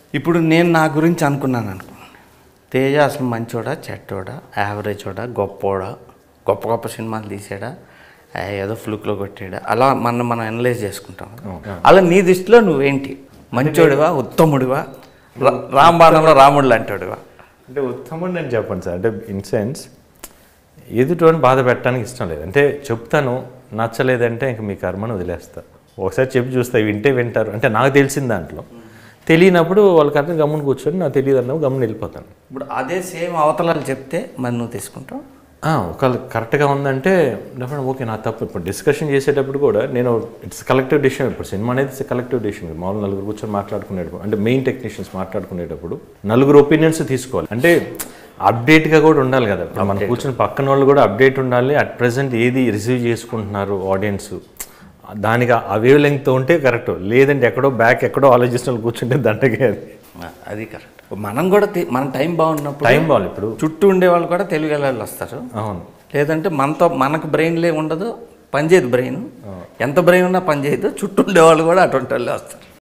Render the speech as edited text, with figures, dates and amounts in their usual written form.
ఇప్పుడు నేను నా గురించి అనుకున్నాను అనుకోండి, తేజ అసలు మంచోడా చెడ్డోడా యావరేజోడా గొప్పోడా గొప్ప గొప్ప సినిమాలు తీసాడా ఏదో ఫ్లూక్లో కొట్టాడా అలా మనం అనలైజ్ చేసుకుంటాం. అలా నీ దృష్టిలో నువ్వేంటి, మంచోడివా ఉత్తముడివా రాంబాణంలో రాముడు అంటాడువా? అంటే ఉత్తముడు నేను చెప్పండి సార్, అంటే ఇన్ సెన్స్ ఎదుటోని బాధ పెట్టడానికి ఇష్టం లేదు. అంటే చెప్తాను, నచ్చలేదంటే ఇంక మీ కర్మను వదిలేస్తా. ఒకసారి చెప్పి చూస్తా, వింటే వింటారు అంటే నాకు తెలిసిన దాంట్లో, తెలియనప్పుడు వాళ్ళకి అర్థం గమ్మున కూర్చొని నాకు తెలియదు అన్నప్పుడు గమ్మున వెళ్ళిపోతాను. ఇప్పుడు అదే సేమ్ అవతలాలు చెప్తే మరి నువ్వు తీసుకుంటావు? ఒకవేళ కరెక్ట్గా ఉందంటే డెఫినెట్ ఓకే నా తప్పు. ఇప్పుడు డిస్కషన్ చేసేటప్పుడు కూడా నేను ఇట్స్ కలెక్టివ్ డిసిషన్. ఇప్పుడు సినిమా అనేది ఇట్స్ కలెక్టివ్ డిసిషన్. మామూలు నలుగురు కూర్చొని మాట్లాడుకునేటప్పుడు అంటే మెయిన్ టెక్నీషియన్స్ మాట్లాడుకునేటప్పుడు నలుగురు ఒపీనియన్స్ తీసుకోవాలి. అంటే అప్డేట్గా కూడా ఉండాలి కదా, మనం కూర్చొని పక్కన వాళ్ళు కూడా అప్డేట్ ఉండాలి. అట్ ప్రజెంట్ ఏది రిసీవ్ చేసుకుంటున్నారు ఆడియన్స్, దానికి ఆ వేవ్ లెంగ్త్తో ఉంటే కరెక్ట్. లేదంటే ఎక్కడో బ్యాక్ ఎక్కడో ఆలోచిస్తున్న వాళ్ళు కూర్చుంటే దండగే అది కరెక్ట్. మనం కూడా మన టైం బాగున్నప్పుడు టైం బాగుంది. ఇప్పుడు చుట్టూ ఉండేవాళ్ళు కూడా తెలుగు వాళ్ళు వస్తారు. అవును, లేదంటే మనకు బ్రెయిన్లే ఉండదు, పనిచేయదు బ్రెయిన్. ఎంత బ్రెయిన్ ఉన్నా పనిచేయదు, చుట్టూ ఉండేవాళ్ళు కూడా అటువంటి వాళ్ళు వస్తారు.